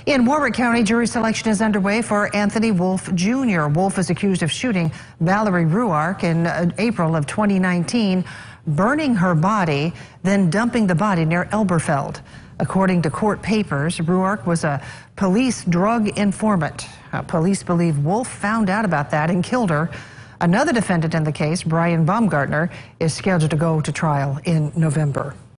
In Warrick County, jury selection is underway for Anthony Wolf Jr. Wolf is accused of shooting Valerie Ruark in April of 2019, burning her body, then dumping the body near Elberfeld. According to court papers, Ruark was a police drug informant. Police believe Wolf found out about that and killed her. Another defendant in the case, Brian Baumgartner, is scheduled to go to trial in November.